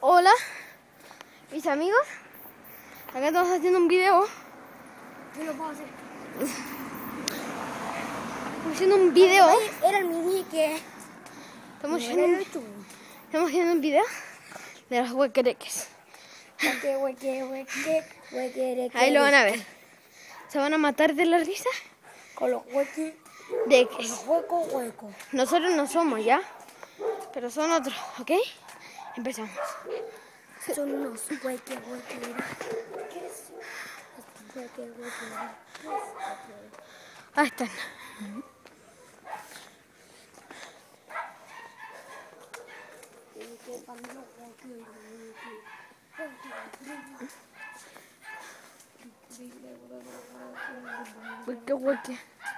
Hola, mis amigos. Acá estamos haciendo un video. Yo lo puedo hacer. Estamos haciendo un video. Era el meñique. Estamos haciendo un video de los huequereques. Ahí lo van a ver. Se van a matar de la risa. Con los hueques. De Con que los huecos. nosotros no somos ya, pero son otros, ¿ok? Empezamos. Son unos hueques. Ahí están. Hueque.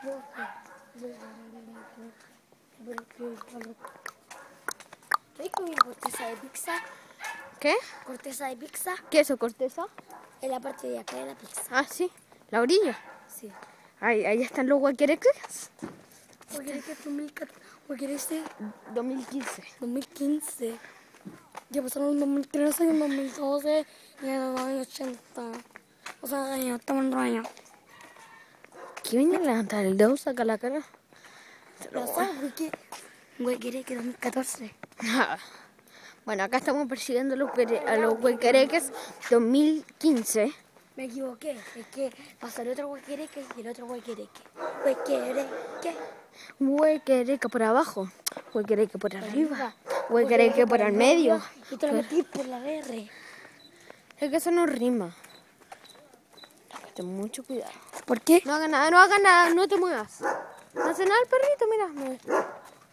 ¿Sabes comida corteza de pizza? ¿Qué? Corteza de pizza ¿Qué es eso, corteza? en la parte de acá de la pizza. Ah, sí, la orilla. Sí. Ahí están los huequereques. Huequereque 2014. Huequereque 2015. 2015. Ya pasaron el 2013 y el 2012 y en el año 80. O sea, ya estamos en el año. ¿Qué viene a levantar el dedo? Saca la cara. Pero sabes Huequereque 2014. Bueno, acá estamos persiguiendo a los huequereques 2015. Me equivoqué, es que pasó el otro huequereque y el otro huequereque. Huequereque. Huequereque por abajo, huequereque por arriba, huequereque por el medio. Y te lo metí por la R. Es que eso no rima. Ten mucho cuidado. ¿Por qué? No hagas nada, no te muevas. No hace nada el perrito, mira.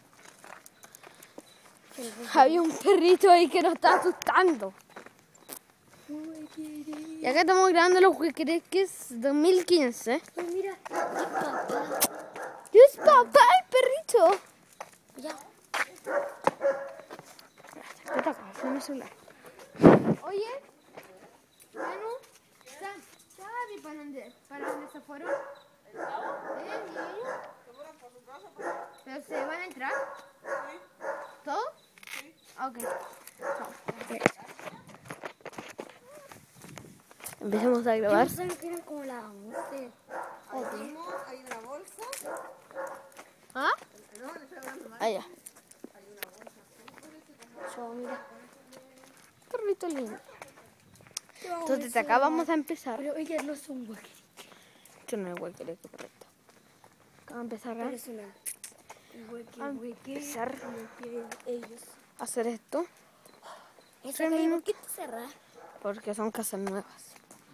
Había un perrito ahí que nos está asustando. Y acá estamos grabando los huequereques 2015. Ay, mira, es papá. ¡Es papá el perrito! Ya. Vete acá, fue mi celular. Oye, Manu, ¿sabes para dónde se fueron? ¿Pero se van a entrar? Sí. ¿Todos? Sí. Ok. Empecemos a grabar. Yo pensaba que eran como las 11. Hay una bolsa. ¿Ah? No, le estoy hablando mal. Allá. Hay una bolsa. Yo, mira. Perrito lindo. Entonces acá vamos a empezar. Pero ellas no son huequereque. Esto no es huequereque, correcto. Acá vamos a empezar Pero es una empezar ellos. a hacer esto. ¿Eso que ¿por qué te cerras? Porque son casas nuevas.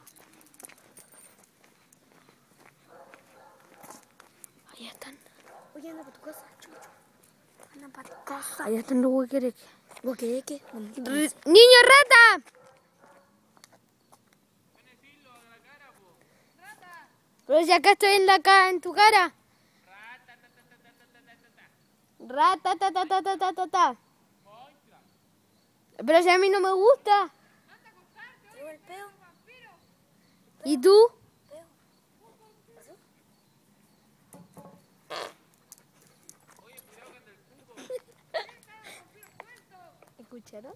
Ahí están. Oye, anda para tu casa, chucho. Anda para tu casa. Ahí están los huequereques. ¿Huequereque? ¡Niño rata! Pero si acá estoy en tu cara. Rata, ta, ta, ta, ta, ta, ta, ta. Pero si a mí no me gusta. el peo? ¿Y tú? ¿Escucharon?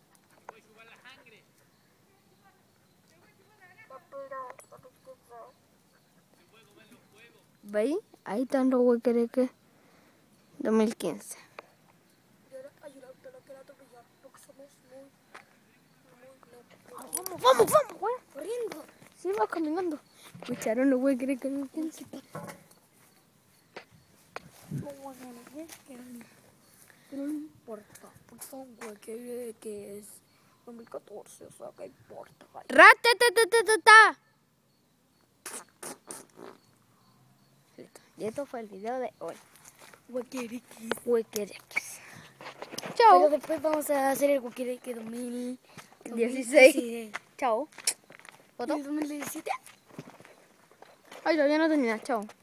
¿Veis? Ahí están los huequereques 2015. Vamos, güey. Corriendo. Sí, vas caminando. ¿Escucharon los huequereques 2015? Pero no importa, porque son huequereques 2014, o sea, ¿qué importa? ¡Rata-ta-ta-ta-ta-ta! Listo. Y esto fue el video de hoy. Huequereques. Chao. Pero después vamos a hacer el huequereque 16. Chao. ¿Foto? ¿El 2017? Ay, todavía no termina. Chao.